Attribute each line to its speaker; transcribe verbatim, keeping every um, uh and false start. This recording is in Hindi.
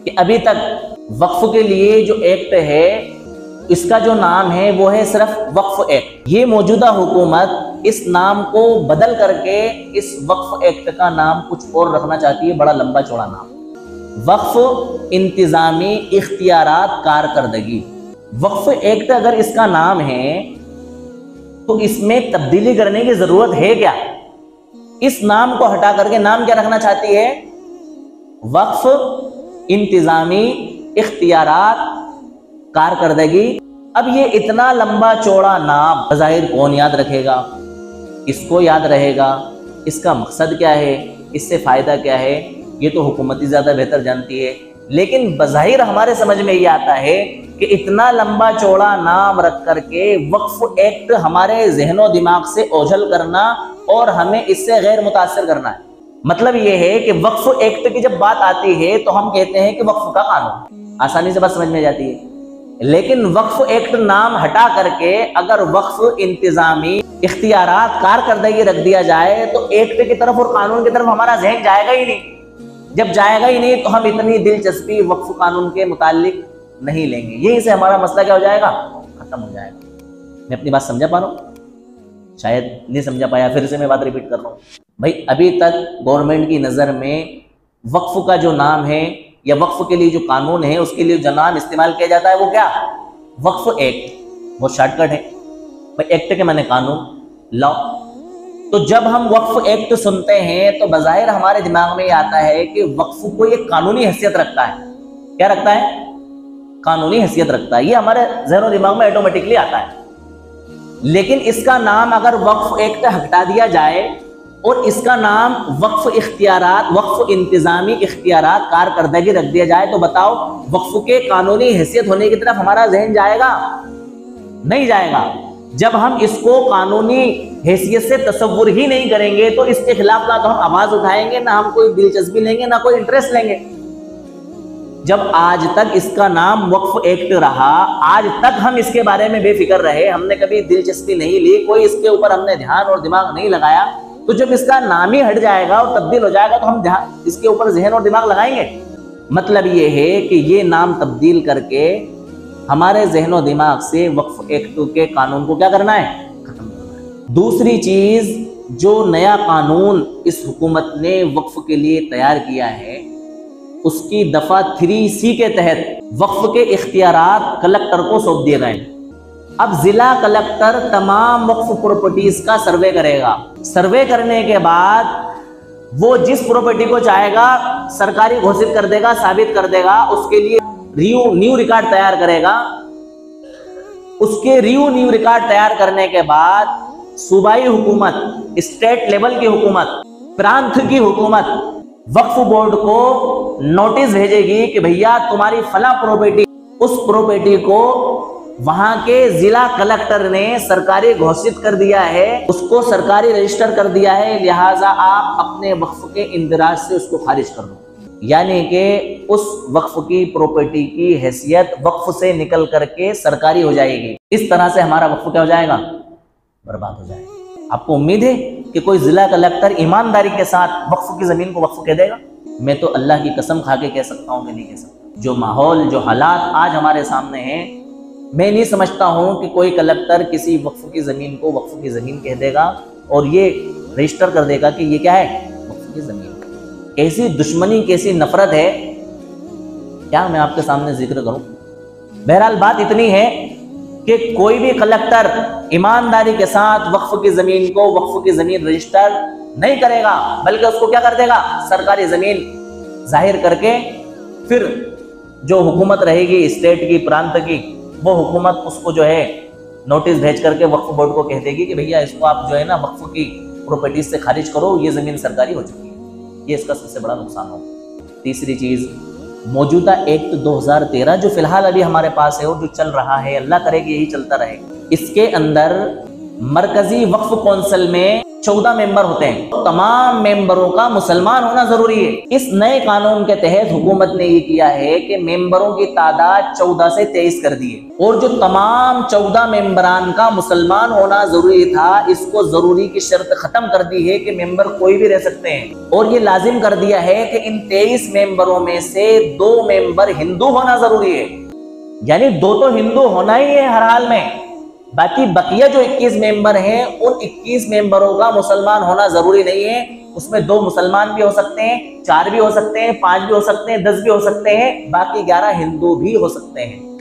Speaker 1: कि अभी तक वक्फ के लिए जो एक्ट है इसका जो नाम है वो है सिर्फ वक्फ एक्ट। ये मौजूदा हुकूमत इस नाम को बदल करके इस वक्फ एक्ट का नाम कुछ और रखना चाहती है, बड़ा लंबा चौड़ा नाम, वक्फ इंतजामी इख्तियारात कारकर्दगी। वक्फ एक्ट अगर इसका नाम है तो इसमें तब्दीली करने की जरूरत है क्या? इस नाम को हटा करके नाम क्या रखना चाहती है? वक्फ इंतजामी इख्तियारात कारकर्दगी। अब ये इतना लंबा चौड़ा नाम बज़ाहिर कौन याद रखेगा? किसको याद रहेगा? इसका मकसद क्या है? इससे फायदा क्या है? ये तो हुकूमत ही ज्यादा बेहतर जानती है। लेकिन बज़ाहिर हमारे समझ में ये आता है कि इतना लंबा चौड़ा नाम रख करके वक्फ एक्ट हमारे ज़हनो दिमाग से ओझल करना और हमें इससे गैर मुतासिर करना है। मतलब ये है कि वक्फ एक्ट की जब बात आती है तो हम कहते हैं कि वक्फ का कानून, आसानी से बात समझ में जाती है। लेकिन वक्फ एक्ट नाम हटा करके अगर वक्फ इंतजामी इख्तियारात कारकर्दगी रख दिया जाए तो एक्ट की तरफ और कानून की तरफ हमारा जहन जाएगा ही नहीं। जब जाएगा ही नहीं तो हम इतनी दिलचस्पी वक्फ कानून के मुतालिक नहीं लेंगे। यही से हमारा मसला क्या हो जाएगा? खत्म हो जाएगा। मैं अपनी बात समझा पा रहा हूँ? शायद नहीं समझा पाया, फिर से मैं बात रिपीट कर रहा हूँ। भाई अभी तक गवर्नमेंट की नज़र में वक्फ का जो नाम है या वक्फ के लिए जो कानून है उसके लिए जो नाम इस्तेमाल किया जाता है वो क्या? वक्फ एक्ट। वो शॉर्टकट है भाई, एक्ट के माने कानून, लॉ। तो जब हम वक्फ एक्ट सुनते हैं तो बज़ाहिर हमारे दिमाग में ये आता है कि वक्फ को ये कानूनी हैसियत रखता है। क्या रखता है? कानूनी हैसियत रखता है। ये हमारे ज़हनो दिमाग में ऑटोमेटिकली आता है। लेकिन इसका नाम अगर वक्फ एक्ट हटा दिया जाए और इसका नाम वक्फ इख्तियारात वक्फ इंतजामी इख्तियारात कारकर्दगी रख दिया जाए तो बताओ वक्फ के कानूनी हैसियत होने की तरफ हमारा जहन जाएगा? नहीं जाएगा। जब हम इसको कानूनी हैसियत से तसव्वुर ही नहीं करेंगे तो इसके खिलाफ ना तो हम आवाज उठाएंगे, ना हम कोई दिलचस्पी लेंगे, ना कोई इंटरेस्ट लेंगे। जब आज तक इसका नाम वक्फ एक्ट रहा, आज तक हम इसके बारे में बेफिक्र रहे, हमने कभी दिलचस्पी नहीं ली, कोई इसके ऊपर हमने ध्यान और दिमाग नहीं लगाया, तो जब इसका नाम ही हट जाएगा और तब्दील हो जाएगा तो हम ध्यान इसके ऊपर जहन और दिमाग लगाएंगे। मतलब ये है कि ये नाम तब्दील करके हमारे जहनो दिमाग से वक्फ एक्ट के कानून को क्या करना है? खत्म करना है। दूसरी चीज, जो नया कानून इस हुकूमत ने वक्फ के लिए तैयार किया है उसकी दफा थ्री सी के तहत वक्फ के इख्तियारात कलेक्टर को सौंप दिए गए। अब जिला कलेक्टर तमाम वक्फ प्रॉपर्टीज का सर्वे करेगा। सर्वे करने के बाद वो जिस प्रॉपर्टी को चाहेगा सरकारी घोषित कर देगा, साबित कर देगा, उसके लिए रिव्यू न्यू रिकॉर्ड तैयार करेगा। उसके रिव्यू न्यू रिकॉर्ड तैयार करने के बाद सूबाई हुकूमत, स्टेट लेवल की हुकूमत, प्रांत की हुकूमत वक्फ बोर्ड को नोटिस भेजेगी कि भैया तुम्हारी फला प्रॉपर्टी, उस प्रॉपर्टी को वहां के जिला कलेक्टर ने सरकारी घोषित कर दिया है, उसको सरकारी रजिस्टर कर दिया है, लिहाजा आप अपने वक्फ के इंदराज से उसको खारिज कर दो। यानी कि उस वक्फ की प्रॉपर्टी की हैसियत वक्फ से निकल करके सरकारी हो जाएगी। इस तरह से हमारा वक्फ क्या हो जाएगा? बर्बाद हो जाएगा। आपको उम्मीद है कि कोई जिला कलेक्टर ईमानदारी के साथ वक्फ की जमीन को वक्फ कह देगा? मैं तो अल्लाह की कसम खा के कह सकता हूँ कि नहीं कह सकता। जो माहौल, जो हालात आज हमारे सामने हैं, मैं नहीं समझता हूँ कि कोई कलेक्टर किसी वक्फ की जमीन को वक्फ की जमीन कह देगा और ये रजिस्टर कर देगा कि ये क्या है? वक्फ की जमीन। कैसी दुश्मनी, कैसी नफरत है, क्या मैं आपके सामने जिक्र करूं। बहरहाल बात इतनी है कि कोई भी कलेक्टर ईमानदारी के साथ वक्फ की जमीन को वक्फ की जमीन रजिस्टर नहीं करेगा, बल्कि उसको क्या कर देगा? सरकारी जमीन जाहिर करके फिर जो हुकूमत रहेगी स्टेट की, प्रांत की, वो हुकूमत उसको जो है नोटिस भेज करके वक्फ बोर्ड को कह देगी कि भैया इसको आप जो है ना वक्फ की प्रॉपर्टीज से खारिज करो, ये जमीन सरकारी हो चुकी है। ये इसका सबसे बड़ा नुकसान होगा। तीसरी चीज, मौजूदा एक्ट दो हज़ार तेरह जो फिलहाल अभी हमारे पास है और जो चल रहा है, अल्लाह करे कि यही चलता रहे, इसके अंदर मरकजी वक्फ कौंसिल में चौदह मेंबर होते हैं, तमाम मेंबरों का मुसलमान होना जरूरी है। इस नए कानून के तहत हुकूमत ने ये किया है कि मेंबरों की तादाद चौदह से तेईस कर दी है, और जो तमाम चौदह मेंबरान का मुसलमान होना जरूरी था, इसको जरूरी की शर्त खत्म कर दी है कि मेंबर कोई भी रह सकते हैं, और ये लाजिम कर दिया है कि इन तेईस मेंबरों में से दो मेंबर हिंदू होना जरूरी है। यानी दो तो हिंदू होना ही है हर हाल में, बाकी बकिया जो इक्कीस मेंबर हैं उन इक्कीस मेंबरों का मुसलमान होना जरूरी नहीं है। उसमें दो मुसलमान भी हो सकते हैं, चार भी हो सकते हैं, पांच भी हो सकते हैं, दस भी हो सकते हैं, बाकी ग्यारह हिंदू भी हो सकते हैं।